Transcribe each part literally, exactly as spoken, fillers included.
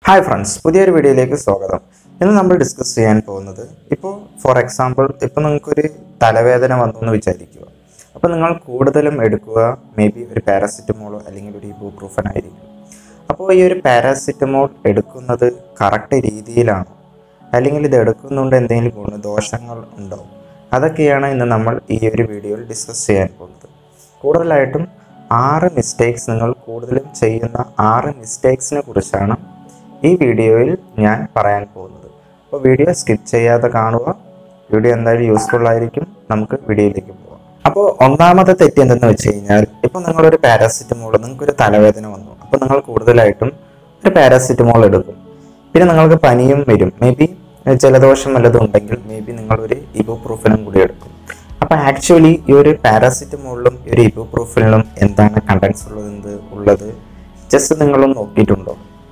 Hi friends, പുതിയൊരു വീഡിയോയിലേക്ക് സ്വാഗതം. ഇന്ന് നമ്മൾ ഡിസ്കസ് ചെയ്യാൻ പോകുന്നത്, ഇപ്പോൾ ഫോർ എക്സാമ്പിൾ ഇപ്പോൾ നിങ്ങൾക്കൊരു തലവേദന വന്നു എന്ന് വിചാരിക്കുക. അപ്പോൾ നിങ്ങൾ കൂടുതലും എടുക്കുക മേ ബി ഒരു പാരാസിറ്റമോളോ അല്ലെങ്കിൽ ഒരു ഇബുപ്രൂഫൻ ആയിരിക്കും. അപ്പോൾ ഈ ഒരു പാരാസിറ്റമോൾ എടുക്കുന്നത് കറക്റ്റ് രീതിയിലാണോ, അല്ലെങ്കിൽ ഇത് എടുക്കുന്നുണ്ട് എന്തെങ്കിലും ഗുണദോഷങ്ങൾ ഉണ്ടോ, അതൊക്കെയാണ് ഇന്ന് നമ്മൾ ഈ ഒരു വീഡിയോയിൽ ഡിസ്കസ് ചെയ്യാൻ പോകുന്നത്. കൂടുതലായിട്ടും ആറ് മിസ്റ്റേക്സ് നിങ്ങൾ കൂടുതലും ചെയ്യുന്ന ആറ് മിസ്റ്റേക്സിനെ കുറിച്ചാണ് ഈ വീഡിയോയിൽ ഞാൻ പറയാൻ പോകുന്നത്. അപ്പോൾ വീഡിയോ സ്കിപ്പ് ചെയ്യാതെ കാണുക. വീഡിയോ എന്തായാലും യൂസ്ഫുൾ ആയിരിക്കും. നമുക്ക് വീഡിയോയിലേക്ക് പോകാം. അപ്പോൾ ഒന്നാമത്തെ തെറ്റ് എന്തെന്ന് വെച്ച് കഴിഞ്ഞാൽ, ഇപ്പോൾ നിങ്ങളൊരു പാരാസിറ്റമോൾ, നിങ്ങൾക്കൊരു തലവേദന വന്നു, അപ്പോൾ നിങ്ങൾ കൂടുതലായിട്ടും ഒരു പാരാസിറ്റമോൾ എടുക്കും. പിന്നെ നിങ്ങൾക്ക് പനിയും വരും, മേ ബി ജലദോഷം വല്ലതും ഉണ്ടെങ്കിൽ മേ ബി നിങ്ങളൊരു ഇബുപ്രൂഫനും കൂടി എടുക്കും. അപ്പോൾ ആക്ച്വലി ഈ ഒരു പാരാസിറ്റമോളിലും ഈ ഒരു ഇബുപ്രൂഫനിലും എന്താണ് കണ്ടൻസ് ഉള്ളത് ഉള്ളത് ജസ്റ്റ് നിങ്ങളൊന്ന് നോക്കിയിട്ടുണ്ടോ?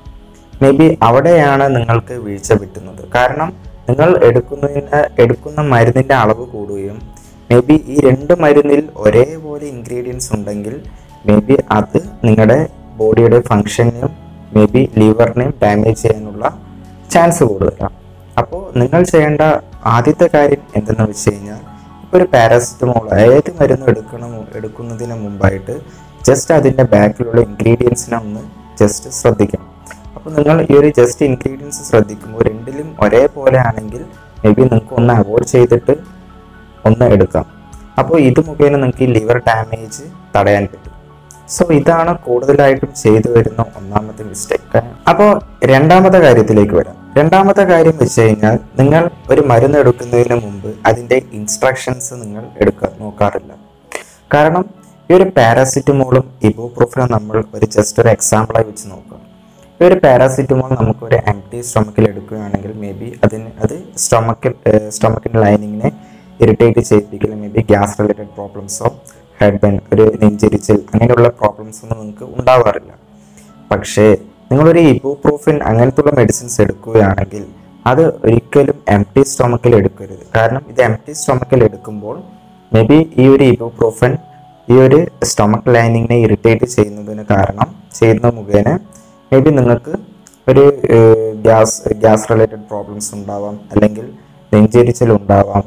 മേ ബി അവിടെയാണ് നിങ്ങൾക്ക് വീഴ്ച പറ്റുന്നത്. കാരണം നിങ്ങൾ എടുക്കുന്നതിന് എടുക്കുന്ന മരുന്നിൻ്റെ അളവ് കൂടുകയും മേ ബി ഈ രണ്ട് മരുന്നിൽ ഒരേപോലെ ഇൻഗ്രീഡിയൻസ് ഉണ്ടെങ്കിൽ മേ ബി അത് നിങ്ങളുടെ ബോഡിയുടെ ഫങ്ഷനെയും മേ ബി ലിവറിനെയും ഡാമേജ് ചെയ്യാനുള്ള ചാൻസ് കൂടുതലാണ്. അപ്പോൾ നിങ്ങൾ ചെയ്യേണ്ട ആദ്യത്തെ കാര്യം എന്തെന്ന് വെച്ച് കഴിഞ്ഞാൽ, ഇപ്പോൾ ഒരു പാരാസിറ്റമോൾ ഏത് മരുന്ന് എടുക്കണം എടുക്കുന്നതിന് മുമ്പായിട്ട് ജസ്റ്റ് അതിൻ്റെ ബാക്കിലുള്ള ഇൻഗ്രീഡിയൻസിനെ ഒന്ന് ജസ്റ്റ് ശ്രദ്ധിക്കണം. അപ്പോൾ നിങ്ങൾ ഈ ഒരു ജസ്റ്റ് ഇൻഗ്രീഡിയൻസ് ശ്രദ്ധിക്കുമ്പോൾ രണ്ടിലും ഒരേപോലെ ആണെങ്കിൽ മേ ബി നിങ്ങൾക്ക് ഒന്ന് അവോയ്ഡ് ചെയ്തിട്ട് ഒന്ന് എടുക്കാം. അപ്പോൾ ഇത് മുഖേന നിങ്ങൾക്ക് ഈ ലിവർ ഡാമേജ് തടയാൻ പറ്റും. സോ ഇതാണ് കൂടുതലായിട്ടും ചെയ്തു വരുന്ന ഒന്നാമത്തെ മിസ്റ്റേക്ക്. അപ്പോൾ രണ്ടാമത്തെ കാര്യത്തിലേക്ക് വരാം. രണ്ടാമത്തെ കാര്യം വെച്ച് കഴിഞ്ഞാൽ, നിങ്ങൾ ഒരു മരുന്ന് എടുക്കുന്നതിന് മുമ്പ് അതിൻ്റെ ഇൻസ്ട്രക്ഷൻസ് നിങ്ങൾ എടുക്കാൻ നോക്കാറില്ല. കാരണം ഈ ഒരു പാരാസിറ്റമോളും ഇബുപ്രൂഫനും നമ്മൾ ഒരു ജസ്റ്റ് ഒരു എക്സാമ്പിളായി വെച്ച് നോക്കാം. ഈ ഒരു പാരാസിറ്റമോൾ നമുക്കൊരു എംപ്റ്റി സ്റ്റൊമക്കിൽ എടുക്കുകയാണെങ്കിൽ മേ ബി അതിന് അത് സ്റ്റൊമക്കിൽ സ്റ്റൊമക്കിൻ്റെ ലൈനിങ്ങിനെ ഇറിറ്റേറ്റ് ചെയ്യിപ്പിക്കില്ല. മേ ബി ഗ്യാസ് റിലേറ്റഡ് പ്രോബ്ലംസോ ഹെഡ് പെയിൻ, ഒരു നെഞ്ചിരിച്ചിൽ, അങ്ങനെയുള്ള പ്രോബ്ലംസ് ഒന്നും നിങ്ങൾക്ക് ഉണ്ടാവാറില്ല. പക്ഷേ നിങ്ങളൊരു ഇബുപ്രൂഫൻ അങ്ങനത്തുള്ള മെഡിസിൻസ് എടുക്കുകയാണെങ്കിൽ അത് ഒരിക്കലും എംപ്റ്റി സ്റ്റൊമക്കിൽ എടുക്കരുത്. കാരണം ഇത് എംപ്റ്റി സ്റ്റൊമക്കിൽ എടുക്കുമ്പോൾ മേ ബി ഈ ഒരു ഇബുപ്രൂഫൻ ഈ ഒരു സ്റ്റൊമക്ക് ലൈനിങ്ങിനെ ഇറിറ്റേറ്റ് ചെയ്യുന്നതിന് കാരണം ചെയ്യുന്ന മുഖേന മേ ബി നിങ്ങൾക്ക് ഒരു ഗ്യാസ് ഗ്യാസ് റിലേറ്റഡ് പ്രോബ്ലംസ് ഉണ്ടാവാം, അല്ലെങ്കിൽ നെഞ്ചിരിച്ചിൽ ഉണ്ടാവാം.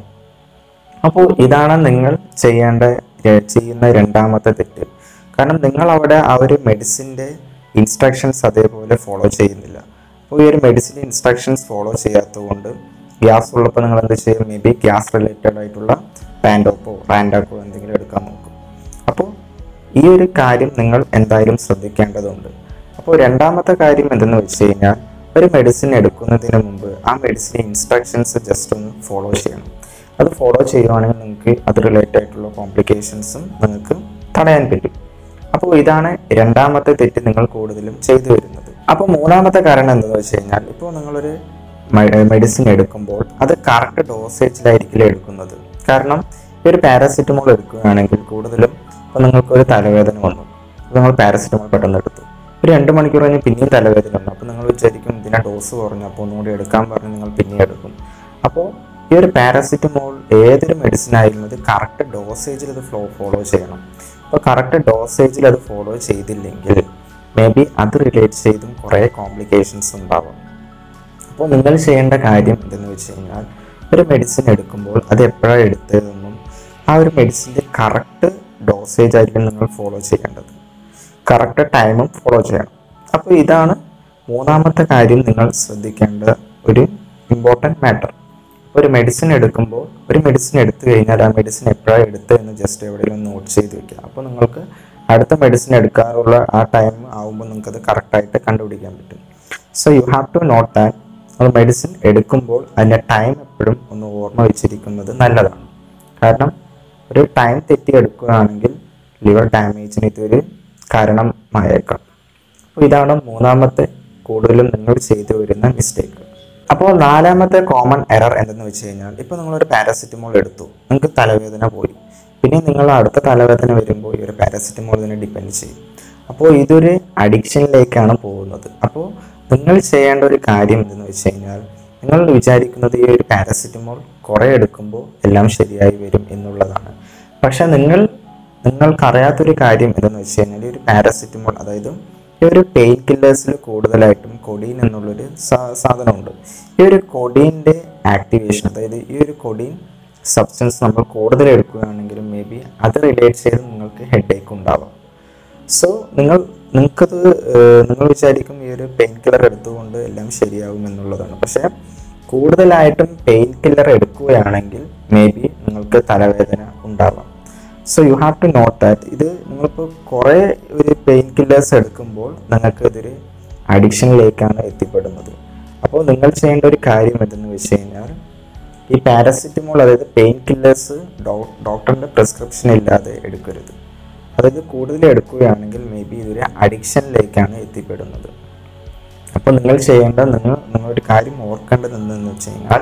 അപ്പോൾ ഇതാണ് നിങ്ങൾ ചെയ്യേണ്ട ചെയ്യുന്ന രണ്ടാമത്തെ തെറ്റ്. കാരണം നിങ്ങൾ അവിടെ ആ ഒരു മെഡിസിൻ്റെ ഇൻസ്ട്രക്ഷൻസ് അതേപോലെ ഫോളോ ചെയ്യുന്നില്ല. അപ്പോൾ ഈ ഒരു മെഡിസിൻ്റെ ഇൻസ്ട്രക്ഷൻസ് ഫോളോ ചെയ്യാത്തത് കൊണ്ട് ഗ്യാസ് ഉള്ളപ്പോൾ നിങ്ങൾ എന്ത് ചെയ്യും, മേ ബി ഗ്യാസ് റിലേറ്റഡ് ആയിട്ടുള്ള പാൻഡോപ്പോ റാൻഡാക്കോ എന്തെങ്കിലും എടുക്കാൻ നോക്കും. അപ്പോൾ ഈ ഒരു കാര്യം നിങ്ങൾ എന്തായാലും ശ്രദ്ധിക്കേണ്ടതുണ്ട്. അപ്പോൾ രണ്ടാമത്തെ കാര്യം എന്തെന്ന് വെച്ച് കഴിഞ്ഞാൽ, ഒരു മെഡിസിൻ എടുക്കുന്നതിന് മുമ്പ് ആ മെഡിസിൻ ഇൻസ്ട്രക്ഷൻസ് ജസ്റ്റ് ഒന്ന് ഫോളോ ചെയ്യണം. അത് ഫോളോ ചെയ്യുവാണെങ്കിൽ നിങ്ങൾക്ക് അത് റിലേറ്റഡ് ആയിട്ടുള്ള കോംപ്ലിക്കേഷൻസും നിങ്ങൾക്ക് തടയാൻ പറ്റും. അപ്പോൾ ഇതാണ് രണ്ടാമത്തെ തെറ്റ് നിങ്ങൾ കൂടുതലും ചെയ്തു വരുന്നത്. അപ്പോൾ മൂന്നാമത്തെ കാരണം എന്താണെന്ന് വെച്ച് കഴിഞ്ഞാൽ, ഇപ്പോൾ നിങ്ങളൊരു മെഡിസിൻ എടുക്കുമ്പോൾ അത് കറക്റ്റ് ഡോസേജിലായിരിക്കില്ല എടുക്കുന്നത്. കാരണം ഈ ഒരു പാരാസിറ്റമോൾ എടുക്കുകയാണെങ്കിൽ കൂടുതലും ഇപ്പോൾ നിങ്ങൾക്കൊരു തലവേദന വന്നു, നിങ്ങൾ പാരാസിറ്റമോൾ പെട്ടെന്ന് എടുത്തു, ഒരു രണ്ട് മണിക്കൂർ കഴിഞ്ഞ് പിന്നെയും തലവേദന വന്നു. അപ്പോൾ നിങ്ങൾ വിചാരിക്കും ഇതിനെ ഡോസ് കുറഞ്ഞു, അപ്പോൾ ഒന്നുകൂടി എടുക്കാൻ പറഞ്ഞ് നിങ്ങൾ പിന്നെയും എടുക്കും. അപ്പോൾ ഈ ഒരു പാരാസിറ്റമോൾ ഏതൊരു മെഡിസിൻ ആയാലും അത് കറക്റ്റ് ഡോസേജിൽ അത് ഫ്ലോ ഫോളോ ചെയ്യണം. അപ്പോൾ കറക്റ്റ് ഡോസേജിൽ അത് ഫോളോ ചെയ്തില്ലെങ്കിൽ മേ ബി അത് റിലേറ്റ് ചെയ്തും കുറേ കോംപ്ലിക്കേഷൻസ് ഉണ്ടാവും. അപ്പോൾ നിങ്ങൾ ചെയ്യേണ്ട കാര്യം എന്തെന്ന് വെച്ച് കഴിഞ്ഞാൽ, ഒരു മെഡിസിൻ എടുക്കുമ്പോൾ അത് എപ്പോഴാണ് എടുത്തതെന്നും ആ ഒരു മെഡിസിൻ്റെ കറക്റ്റ് ഡോസേജ് ആയിരിക്കും നിങ്ങൾ ഫോളോ ചെയ്യേണ്ടത്. കറക്റ്റ് ടൈമും ഫോളോ ചെയ്യണം. അപ്പോൾ ഇതാണ് മൂന്നാമത്തെ കാര്യം നിങ്ങൾ ശ്രദ്ധിക്കേണ്ട ഒരു ഇമ്പോർട്ടൻറ്റ് മാറ്റർ. ഒരു മെഡിസിൻ എടുക്കുമ്പോൾ ഒരു മെഡിസിൻ എടുത്തു കഴിഞ്ഞാൽ ആ മെഡിസിൻ എപ്പോഴാണ് എടുത്തതെന്ന് ജസ്റ്റ് എവിടെയെങ്കിലും നോട്ട് ചെയ്ത് വെക്കുക. അപ്പോൾ നിങ്ങൾക്ക് അടുത്ത മെഡിസിൻ എടുക്കാറുള്ള ആ ടൈം ആകുമ്പോൾ നിങ്ങൾക്കത് കറക്റ്റായിട്ട് കണ്ടുപിടിക്കാൻ പറ്റും. So you have to note that. ഒരു മെഡിസിൻ എടുക്കുമ്പോൾ അതിൻ്റെ ടൈം എപ്പോഴും ഒന്ന് ഓർമ്മ വെച്ചിരിക്കുന്നത് നല്ലതാണ്. കാരണം ഒരു ടൈം തെറ്റി എടുക്കുകയാണെങ്കിൽ ലിവർ ഡാമേജിന് ഇതൊരു കാരണമായേക്കാം. അപ്പോൾ ഇതാണ് മൂന്നാമത്തെ കൂടുതലും നിങ്ങൾ ചെയ്തു വരുന്ന മിസ്റ്റേക്ക്. അപ്പോൾ നാലാമത്തെ കോമൺ എറർ എന്തെന്ന് വെച്ച് കഴിഞ്ഞാൽ, ഇപ്പോൾ നിങ്ങളൊരു പാരാസിറ്റമോൾ എടുത്തു, നിങ്ങൾക്ക് തലവേദന പോയി, പിന്നെ നിങ്ങൾ അടുത്ത തലവേദന വരുമ്പോൾ ഈ ഒരു പാരാസിറ്റമോൾ തന്നെ ഡിപ്പെൻഡ് ചെയ്യും. അപ്പോൾ ഇതൊരു അഡിക്ഷനിലേക്കാണ് പോകുന്നത്. അപ്പോൾ നിങ്ങൾ ചെയ്യേണ്ട ഒരു കാര്യം എന്തെന്ന് വെച്ച് കഴിഞ്ഞാൽ, നിങ്ങൾ വിചാരിക്കുന്നത് ഈ ഒരു പാരാസിറ്റമോൾ കുറേ എടുക്കുമ്പോൾ എല്ലാം ശരിയായി വരും എന്നുള്ളതാണ്. പക്ഷെ നിങ്ങൾ നിങ്ങൾക്കറിയാത്തൊരു കാര്യം എന്തെന്ന് വെച്ച് കഴിഞ്ഞാൽ, ഒരു പാരാസിറ്റമോൾ, അതായത് ഈ ഒരു പെയിൻ കില്ലേഴ്സിൽ കൂടുതലായിട്ടും കൊഡീൻ എന്നുള്ളൊരു സാധനമുണ്ട്. ഈ ഒരു കൊഡീൻ്റെ ആക്ടിവേഷൻ, അതായത് ഈ ഒരു കൊഡീൻ സബ്സ്റ്റൻസ് നമ്മൾ കൂടുതൽ എടുക്കുകയാണെങ്കിലും മേ ബി അത് റിലേറ്റ് ചെയ്ത് നിങ്ങൾക്ക് ഹെഡ് ഏക്ക് ഉണ്ടാവാം. സോ നിങ്ങൾ നിങ്ങൾക്കത് നിങ്ങൾ വിചാരിക്കും ഈ ഒരു പെയിൻ കില്ലർ എടുത്തുകൊണ്ട് എല്ലാം ശരിയാകും എന്നുള്ളതാണ്. പക്ഷേ കൂടുതലായിട്ടും പെയിൻ കില്ലർ എടുക്കുകയാണെങ്കിൽ മേ ബി നിങ്ങൾക്ക് തലവേദന ഉണ്ടാവാം. So you have to note that ഇത് നിങ്ങളിപ്പോൾ കുറേ ഒരു പെയിൻ കില്ലേഴ്സ് എടുക്കുമ്പോൾ നിങ്ങൾക്ക് ഇതൊരു അഡിക്ഷനിലേക്കാണ് എത്തിപ്പെടുന്നത്. അപ്പോൾ നിങ്ങൾ ചെയ്യേണ്ട ഒരു കാര്യം എന്തെന്ന് വെച്ച് കഴിഞ്ഞാൽ ഈ പാരസിറ്റമോൾ, അതായത് പെയിൻ കില്ലേഴ്സ് ഡോക്ടറിൻ്റെ പ്രിസ്ക്രിപ്ഷൻ ഇല്ലാതെ എടുക്കരുത്. അതായത് കൂടുതൽ എടുക്കുകയാണെങ്കിൽ മേ ബി ഇതൊരു അഡിക്ഷനിലേക്കാണ് എത്തിപ്പെടുന്നത്. അപ്പോൾ നിങ്ങൾ ചെയ്യേണ്ട നിങ്ങൾ നിങ്ങളൊരു കാര്യം ഓർക്കേണ്ടത് എന്തെന്ന് വെച്ച് കഴിഞ്ഞാൽ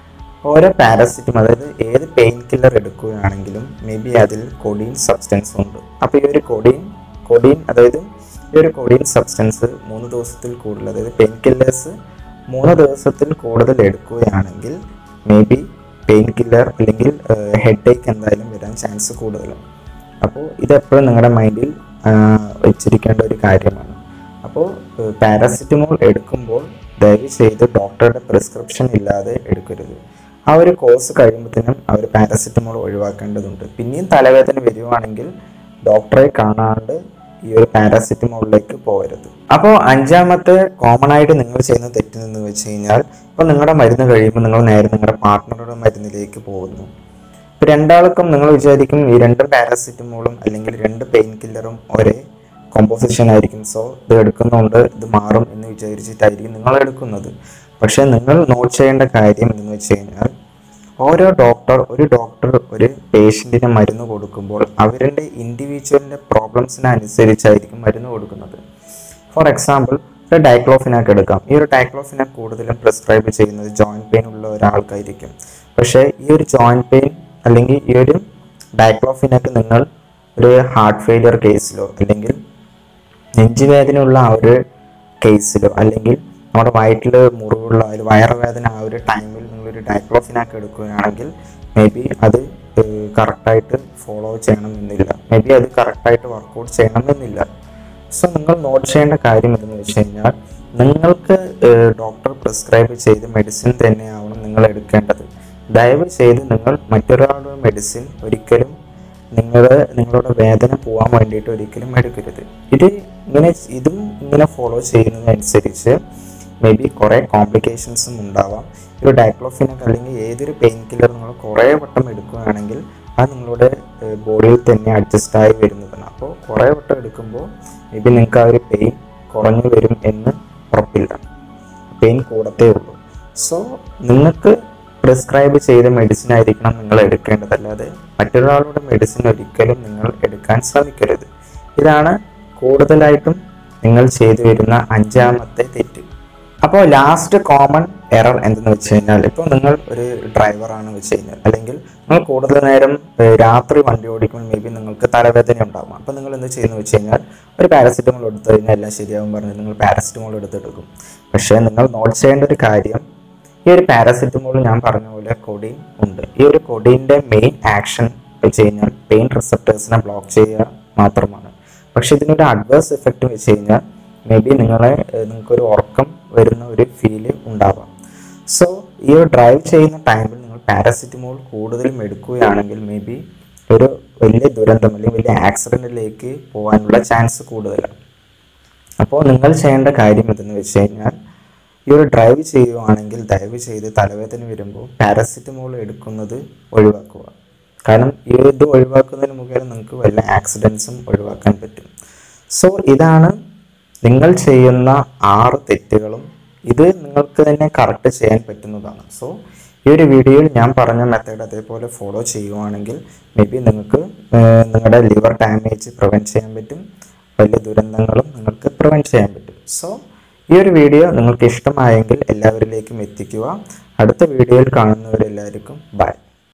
ഓരോ പാരസിറ്റമോൾ, അതായത് ഏത് പെയിൻ കില്ലർ എടുക്കുകയാണെങ്കിലും മേ ബി അതിൽ കൊഡീൻ സബ്സ്റ്റൻസ് ഉണ്ട്. അപ്പോൾ ഈ ഒരു കൊഡീൻ കൊഡീൻ അതായത് ഈ ഒരു കൊഡീൻ സബ്സ്റ്റൻസ് മൂന്ന് ദിവസത്തിൽ കൂടുതൽ, അതായത് പെയിൻ കില്ലേഴ്സ് മൂന്ന് ദിവസത്തിൽ കൂടുതൽ എടുക്കുകയാണെങ്കിൽ മേ ബി പെയിൻ കില്ലർ അല്ലെങ്കിൽ ഹെഡ് ഏക്ക് എന്തായാലും വരാൻ ചാൻസ് കൂടുതലാണ്. അപ്പോൾ ഇതെപ്പോഴും നിങ്ങളുടെ മൈൻഡിൽ വെച്ചിരിക്കേണ്ട ഒരു കാര്യമാണ്. അപ്പോൾ പാരസിറ്റമോൾ എടുക്കുമ്പോൾ ദയവ് ചെയ്ത് ഡോക്ടറുടെ പ്രിസ്ക്രിപ്ഷൻ ഇല്ലാതെ എടുക്കരുത്. ആ ഒരു കോഴ്സ് കഴിയുമ്പോഴത്തേനും ആ ഒരു പാരസിറ്റമോൾ ഒഴിവാക്കേണ്ടതുണ്ട്. പിന്നെയും തലവേദന വരുവാണെങ്കിൽ ഡോക്ടറെ കാണാണ്ട് ഈ ഒരു പാരസിറ്റമോളിലേക്ക് പോകരുത്. അപ്പോൾ അഞ്ചാമത്തെ കോമൺ ആയിട്ട് നിങ്ങൾ ചെയ്യുന്ന തെറ്റെന്ന് വെച്ച് കഴിഞ്ഞാൽ ഇപ്പോൾ നിങ്ങളുടെ മരുന്ന് കഴിയുമ്പോൾ നിങ്ങൾ നേരെ നിങ്ങളുടെ പാർട്ട്ണറുടെ മരുന്നിലേക്ക് പോകുന്നു. ഇപ്പോൾ രണ്ടാൾക്കും നിങ്ങൾ വിചാരിക്കും ഈ രണ്ട് പാരസിറ്റമോളും അല്ലെങ്കിൽ രണ്ട് പെയിൻ കില്ലറും ഒരേ കോമ്പോസിഷൻ ആയിരിക്കും, സോ ഇത് എടുക്കുന്നതുകൊണ്ട് ഇത് മാറും എന്ന് വിചാരിച്ചിട്ടായിരിക്കും നിങ്ങൾ എടുക്കുന്നത്. പക്ഷേ നിങ്ങൾ നോട്ട് ചെയ്യേണ്ട കാര്യം എന്ന് വെച്ച് കഴിഞ്ഞാൽ ഓരോ ഡോക്ടർ ഒരു ഡോക്ടർ ഒരു പേഷ്യൻറ്റിന് മരുന്ന് കൊടുക്കുമ്പോൾ അവരുടെ ഇൻഡിവിജ്വലിൻ്റെ പ്രോബ്ലംസിനനുസരിച്ചായിരിക്കും മരുന്ന് കൊടുക്കുന്നത്. ഫോർ എക്സാമ്പിൾ ഒരു ഡൈക്ലോഫിനാക്ക് എടുക്കാം. ഈ ഒരു ഡൈക്ലോഫിനാക്ക് കൂടുതലും പ്രിസ്ക്രൈബ് ചെയ്യുന്നത് ജോയിൻറ്റ് പെയിൻ ഉള്ള ഒരാൾക്കായിരിക്കും. പക്ഷേ ഈ ഒരു ജോയിൻറ്റ് പെയിൻ അല്ലെങ്കിൽ ഈ ഒരു ഡൈക്ലോഫിനാക്ക് നിങ്ങൾ ഒരു ഹാർട്ട് ഫെയിലിയർ കേസിലോ അല്ലെങ്കിൽ നെഞ്ചുവേദനയുള്ള ആ ഒരു കേസിലോ അല്ലെങ്കിൽ നമ്മുടെ വയറ്റിൽ മുറിവുള്ള ഒരു വയറുവേദന ആ ഒരു ടൈമിൽ നിങ്ങളൊരു ഡൈക്ലോഫിനാക്ക് എടുക്കുകയാണെങ്കിൽ മേ ബി അത് കറക്റ്റായിട്ട് ഫോളോ ചെയ്യണമെന്നില്ല, മേ ബി അത് കറക്റ്റായിട്ട് വർക്കൗട്ട് ചെയ്യണമെന്നില്ല. സോ നിങ്ങൾ നോട്ട് ചെയ്യേണ്ട കാര്യം എന്തെന്ന് വെച്ച് കഴിഞ്ഞാൽ നിങ്ങൾക്ക് ഡോക്ടർ പ്രിസ്ക്രൈബ് ചെയ്ത് മെഡിസിൻ തന്നെയാവണം നിങ്ങൾ എടുക്കേണ്ടത്. ദയവ് ചെയ്ത് നിങ്ങൾ മറ്റൊരാളുടെ മെഡിസിൻ ഒരിക്കലും നിങ്ങൾ നിങ്ങളുടെ വേദന പോകാൻ വേണ്ടിയിട്ട് ഒരിക്കലും എടുക്കരുത്. ഇത് ഇങ്ങനെ ഇതും ഇങ്ങനെ ഫോളോ ചെയ്യുന്നതനുസരിച്ച് മേ ബി കുറേ കോംപ്ലിക്കേഷൻസും ഉണ്ടാവാം. ഒരു ഡൈക്ലോഫിനൊക്കെ അല്ലെങ്കിൽ ഏതൊരു പെയിൻ കില്ലർ നിങ്ങൾ കുറേ വട്ടം എടുക്കുകയാണെങ്കിൽ അത് നിങ്ങളുടെ ബോഡിയിൽ തന്നെ അഡ്ജസ്റ്റ് ആയി വരുന്നതാണ്. അപ്പോൾ കുറേ വട്ടം എടുക്കുമ്പോൾ മേ ബി നിങ്ങൾക്ക് ആ ഒരു പെയിൻ കുറഞ്ഞു വരും എന്ന് ഉറപ്പില്ല, പെയിൻ കൂടത്തേ ഉള്ളൂ. സോ നിങ്ങൾക്ക് പ്രിസ്ക്രൈബ് ചെയ്ത മെഡിസിൻ ആയിരിക്കണം നിങ്ങൾ എടുക്കേണ്ടത്, അല്ലാതെ മറ്റൊരാളുടെ മെഡിസിൻ ഒരിക്കലും നിങ്ങൾ എടുക്കാൻ ശ്രമിക്കരുത്. ഇതാണ് കൂടുതലായിട്ടും നിങ്ങൾ ചെയ്തു വരുന്ന അഞ്ചാമത്തെ തെറ്റ്. അപ്പോൾ ലാസ്റ്റ് കോമൺ എറർ എന്തെന്ന് വെച്ച് കഴിഞ്ഞാൽ ഇപ്പോൾ നിങ്ങൾ ഒരു ഡ്രൈവറാണ് വെച്ച് കഴിഞ്ഞാൽ അല്ലെങ്കിൽ നിങ്ങൾ കൂടുതൽ നേരം രാത്രി വണ്ടി ഓടിക്കുമ്പോൾ മേ ബി നിങ്ങൾക്ക് തലവേദന ഉണ്ടാകും. അപ്പോൾ നിങ്ങൾ എന്ത് ചെയ്യുന്നു വെച്ച് കഴിഞ്ഞാൽ ഒരു പാരസിറ്റമോൾ എടുത്തു കഴിഞ്ഞാൽ എല്ലാം ശരിയാകും പറഞ്ഞ് നിങ്ങൾ പാരസിറ്റമോൾ എടുത്തെടുക്കും. പക്ഷേ നിങ്ങൾ നോട്ട് ചെയ്യേണ്ട ഒരു കാര്യം ഈ ഒരു പാരസിറ്റമോൾ ഞാൻ പറഞ്ഞ പോലെ കൊഡീൻ ഉണ്ട്. ഈ ഒരു കൊഡീൻ്റെ മെയിൻ ആക്ഷൻ വെച്ച് കഴിഞ്ഞാൽ പെയിൻ റിസപ്റ്റേഴ്സിനെ ബ്ലോക്ക് ചെയ്യുക മാത്രമാണ്. പക്ഷെ ഇതിനൊരു അഡ്വേഴ്സ് എഫക്റ്റ് വെച്ച് കഴിഞ്ഞാൽ മേ ബി നിങ്ങളെ നിങ്ങൾക്കൊരു ഉറക്കം വരുന്ന ഒരു ഫീല് ഉണ്ടാവാം. സോ ഈ ഒരു ഡ്രൈവ് ചെയ്യുന്ന ടൈമിൽ നിങ്ങൾ പാരസിറ്റമോൾ കൂടുതലും എടുക്കുകയാണെങ്കിൽ മേ ബി ഒരു വലിയ ദുരന്തം അല്ലെങ്കിൽ വലിയ ആക്സിഡൻറ്റിലേക്ക് പോകാനുള്ള ചാൻസ് കൂടുതലാണ്. അപ്പോൾ നിങ്ങൾ ചെയ്യേണ്ട കാര്യം എന്തെന്ന് വെച്ച് കഴിഞ്ഞാൽ ഈ ഒരു ഡ്രൈവ് ചെയ്യുകയാണെങ്കിൽ ദയവ് ചെയ്ത് തലവേദന വരുമ്പോൾ പാരസിറ്റമോൾ എടുക്കുന്നത് ഒഴിവാക്കുക. കാരണം ഈ ഇത് ഒഴിവാക്കുന്നതിന് മുഖേന നിങ്ങൾക്ക് വല്ല ആക്സിഡൻസും ഒഴിവാക്കാൻ പറ്റും. സോ ഇതാണ് നിങ്ങൾ ചെയ്യുന്ന ആറ് തെറ്റുകളും. ഇത് നിങ്ങൾക്ക് തന്നെ കറക്റ്റ് ചെയ്യാൻ പറ്റുന്നതാണ്. സോ ഈ ഒരു വീഡിയോയിൽ ഞാൻ പറഞ്ഞ മെത്തേഡ് അതേപോലെ ഫോളോ ചെയ്യുകയാണെങ്കിൽ മേ ബി നിങ്ങൾക്ക് നിങ്ങളുടെ ലിവർ ഡാമേജ് പ്രിവെൻറ്റ് ചെയ്യാൻ പറ്റും, വലിയ ദുരന്തങ്ങളും നിങ്ങൾക്ക് പ്രിവെൻറ്റ് ചെയ്യാൻ പറ്റും. സോ ഈ ഒരു വീഡിയോ നിങ്ങൾക്ക് ഇഷ്ടമായെങ്കിൽ എല്ലാവരിലേക്കും എത്തിക്കുക. അടുത്ത വീഡിയോയിൽ കാണുന്നവരെല്ലാവർക്കും ബൈ.